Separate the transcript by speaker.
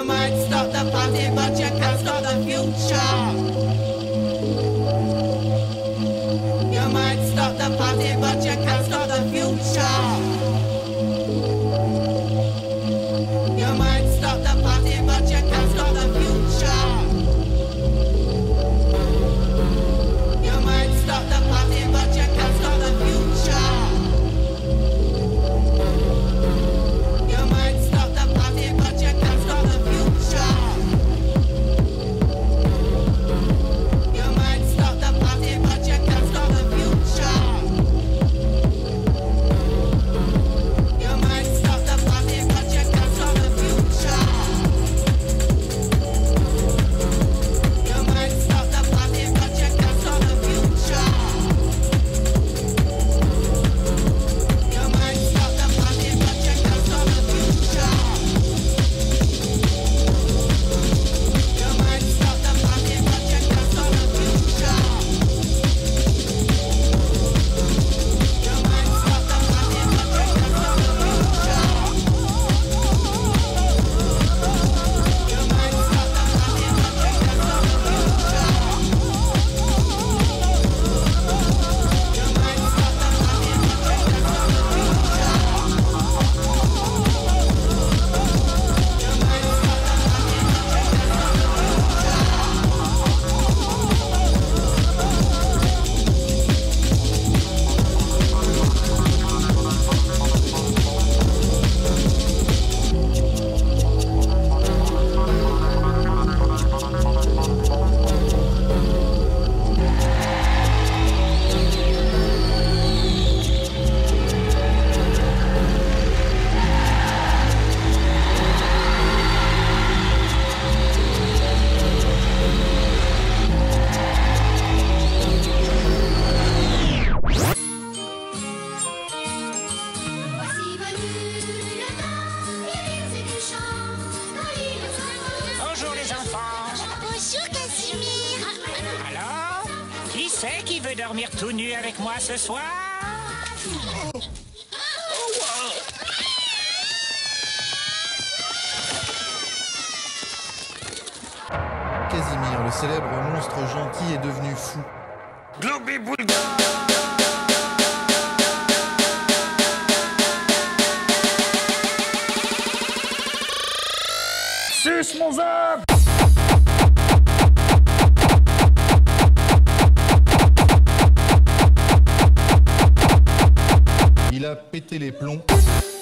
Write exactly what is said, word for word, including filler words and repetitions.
Speaker 1: might stop the party, but you can't stop the future. You might stop the party, but you can't stop the future. You might stop the party, but you can't stop the future. You might stop the party, but you can't stop the future. You might stop the party, but you can't stop the future. You might stop the party, but you can't stop the future. You might stop the party, but you can't stop the future. You might stop the party, but you can't stop the future. You might stop the party, but you can't stop the future. You might stop the party, but you can't stop the future. You might stop the party, but you can't stop the future. You might stop the party, but you can't stop the future. You might stop the party, but you can't stop the future. You might stop the party, but you can't stop the
Speaker 2: Voici venu le temps, il et du chant, dans l'île de
Speaker 3: Bonjour les enfants.
Speaker 2: Bonjour Casimir.
Speaker 3: Alors, qui c'est qui veut dormir tout nu avec moi ce soir?
Speaker 4: Casimir, le célèbre monstre gentil, est devenu fou.
Speaker 3: Gloubi-boulga. Suce mon zap.
Speaker 4: Il a pété les plombs.